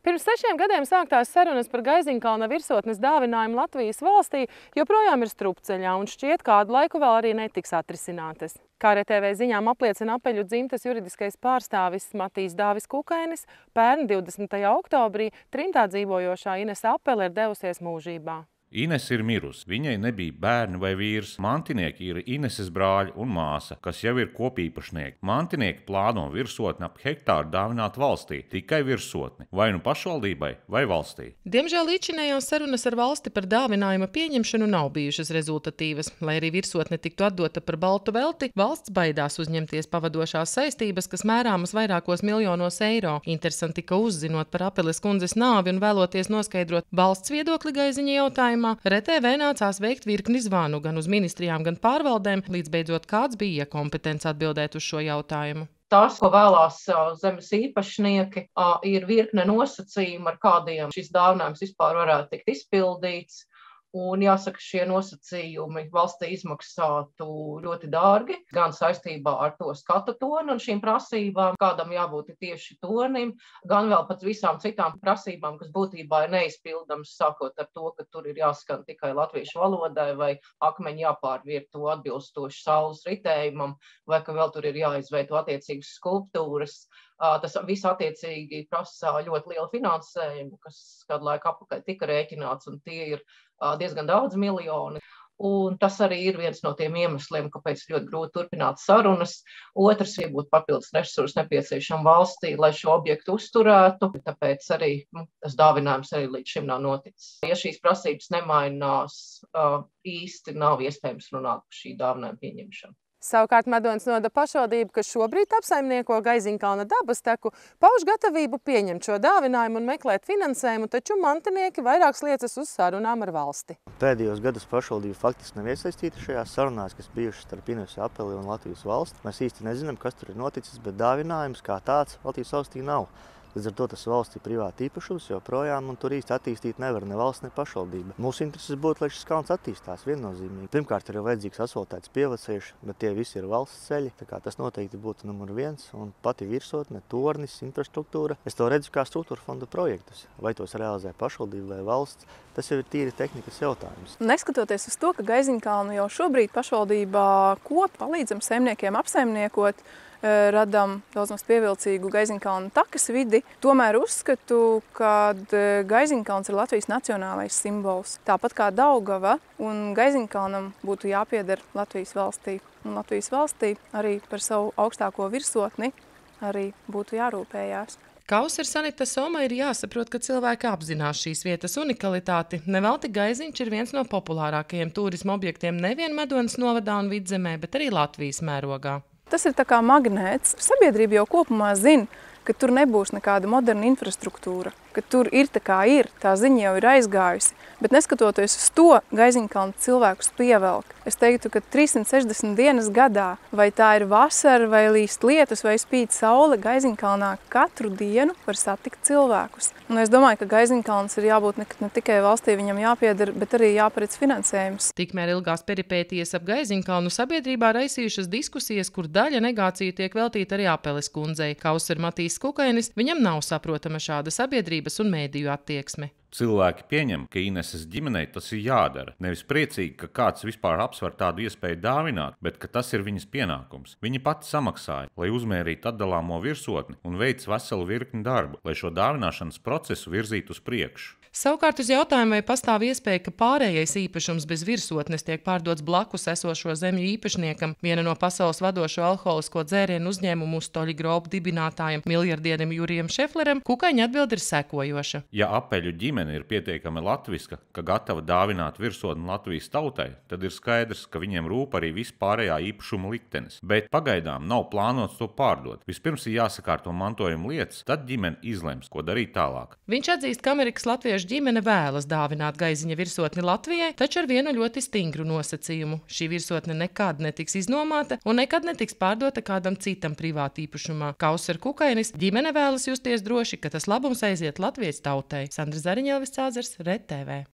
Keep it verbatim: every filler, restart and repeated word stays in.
Pirms sešiem gadiem sāktās sarunas par Gaiziņkalna virsotnes dāvinājumu Latvijas valstī joprojām ir strupceļā un šķiet kādu laiku vēl arī netiks atrisinātas. Kā R T V ziņām apliecina Apeļu dzimtes juridiskais pārstāvis Matīs Dāvis Kukainis, pērn divdesmitajā oktobrī trimdā dzīvojošā Inese Apele ir devusies mūžībā. Inese ir mirusi. Viņai nebija bērni vai vīrs. Mantinieki ir Ineses brāļi un māsa, kas jau ir kopīpašnieki. Mantinieki plāno virsotni ap hektāru dāvināt valstī, tikai virsotni, vai nu pašvaldībai, vai valstī. Diemžēl līdzinējās sarunas ar valsti par dāvinājuma pieņemšanu nav bijušas rezultatīvas. Lai arī virsotne tiktu atdota par baltu velti, valsts baidās uzņemties pavadošās saistības, kas mērāmas vairākos miljonos eiro. Interesanti, ka uzzinot par Apeles kundzes nāvi un vēloties noskaidrot valsts viedokli Gaiziņa jautājumā, R T V nācās veikt virkni zvanu gan uz ministrijām, gan pārvaldēm, līdz beidzot kāds bija iekompetents atbildēt uz šo jautājumu. Tas, ko vēlās zemes īpašnieki, ir virkne nosacījumi, ar kādiem šis dāvinājums vispār varētu tikt izpildīts. Un jāsaka, šie nosacījumi valstī izmaksātu ļoti dārgi, gan saistībā ar to skata toni un šīm prasībām, kādam jābūt tieši tonim, gan vēl pat visām citām prasībām, kas būtībā ir neizpildams, sākot ar to, ka tur ir jāskan tikai latviešu valodai vai akmeņi jāpārvieto atbilstoši saules ritējumam, vai ka vēl tur ir jāizveido attiecīgas skulptūras. Tas viss attiecīgi prasa ļoti lielu finansējumu, kas kādu laiku apakaļ tika rēķināts, un tie ir diezgan daudz miljoni. Un tas arī ir viens no tiem iemesliem, kāpēc ļoti grūti turpināt sarunas. Otrs, ja būtu papildus resursi nepieciešami valstī, lai šo objektu uzturētu, tāpēc arī nu, tas dāvinājums arī līdz šim nav noticis. Ja šīs prasības nemainās, īsti nav iespējams runāt par šī dāvinājuma pieņemšanu. Savukārt Medonas novada pašvaldība, kas šobrīd apsaimnieko Gaiziņkalna dabasteku, pauž gatavību pieņemt šo dāvinājumu un meklēt finansējumu, taču mantinieki vairākas liecas uz sarunām ar valsti. Pēdējos gadus pašvaldība faktiski nav iesaistīta šajās sarunās, kas bijušas starp Inesu Apeli un Latvijas valsti. Mēs īsti nezinām, kas tur ir noticis, bet dāvinājums kā tāds Latvijas valstī nav. Līdz ar to tas valsts ir privāta īpašums joprojām, un tur īsti attīstīt nevar ne valsts, ne pašvaldība. Mūsu intereses būtu, lai šis kalns attīstās viennozīmīgi. Pirmkārt, ir vajadzīgs asfaltēts pievaceļš, bet tie visi ir valsts ceļi, tā kā tas noteikti būtu numur viens, un pati virsotne, tornis, infrastruktūra. Es to redzu kā struktūra fonda projektus, vai tos realizē pašvaldība vai valsts. Tas jau ir tīri tehnikas jautājums. Neskatoties uz to, ka Gaiziņkalnu jau šobrīd pašvaldībā kop, palīdzam saimniekiem apsaimniekot, radam daudz maz pievilcīgu Gaiziņkalna takas vidi. Tomēr uzskatu, ka Gaiziņkalns ir Latvijas nacionālais simbols. Tāpat kā Daugava, un Gaiziņkalnam būtu jāpieder Latvijas valstī. Un Latvijas valstī arī par savu augstāko virsotni arī būtu jārūpējās. Kausera Sanita Soma ir jāsaprot, ka cilvēki apzinās šīs vietas unikalitāti. Nevelti Gaiziņš ir viens no populārākajiem turisma objektiem nevien Medonas novadā un Vidzemē, bet arī Latvijas mērogā. Tas ir tā kā magnēts. Sabiedrība jau kopumā zina, ka tur nebūs nekāda moderna infrastruktūra, ka tur ir tā kā ir, tā ziņa jau ir aizgājusi. Bet neskatoties uz to, Gaiziņkalna cilvēkus pievelk. Es teiktu, ka trīssimt sešdesmit dienas gadā, vai tā ir vasara, vai līst lietus, vai spīd saule, Gaiziņkalnā katru dienu var satikt cilvēkus. Un es domāju, ka Gaiziņkalns ir jābūt ne, ne tikai valstī viņam jāpieder, bet arī jāparedz finansējums. Tikmēr ilgās peripētijas ap Gaiziņkalnu sabiedrībā raisījušas diskusijas, kur daļa negāciju tiek veltīta arī Apeles kundzei. Kausera Matīs Kukainis, viņam nav saprotama šāda sabiedrības un mēdīju attieksme. Cilvēki pieņem, ka Ineses ģimenei tas ir jādara. Nevis priecīgi, ka kāds vispār apsver tādu iespēju dāvināt, bet ka tas ir viņas pienākums. Viņa pati samaksāja, lai uzmērītu atdalāmo virsotni un veic veselu virkni darbu, lai šo dāvināšanas procesu virzītu uz priekšu. Savukārt uz jautājumu, vai pastāv iespēja, ka pārējais īpašums bez virsotnes tiek pārdots blakus esošo zemju īpašniekam, viena no pasaules vadošo alkoholisko dzērienu uzņēmumu Stoļi Grobu dibinātājam miljardierim Jurijam Šefleram, Kukaiņa atbilde ir sekojoša. Ja Apeļu ģimene ir pietiekami latviska, ka gatava dāvināt virsotni Latvijas tautai, tad ir skaidrs, ka viņiem rūp arī vispārējā īpašuma liktenis. Bet pagaidām nav plānots to pārdot. Vispirms ir jāsakārto mantojuma lietas, tad ģimene izlems, ko darīt tālāk. Viņš atzīst, ka Amerikas latviešu ģimene vēlas dāvināt Gaiziņa virsotni Latvijai, taču ar vienu ļoti stingru nosacījumu. Šī virsotne nekad netiks iznomāta un nekad netiks pārdota kādam citam privāti īpašumā. Kausera Kukainis, ģimene vēlas justies droši, ka tas labums aiziet Latvijas tautai. Sandra Zariņelvis, R T V.